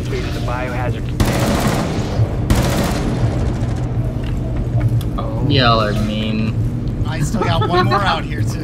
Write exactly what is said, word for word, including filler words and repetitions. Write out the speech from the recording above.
located the biohazard container. Y'all are mean. I still got one more out here too.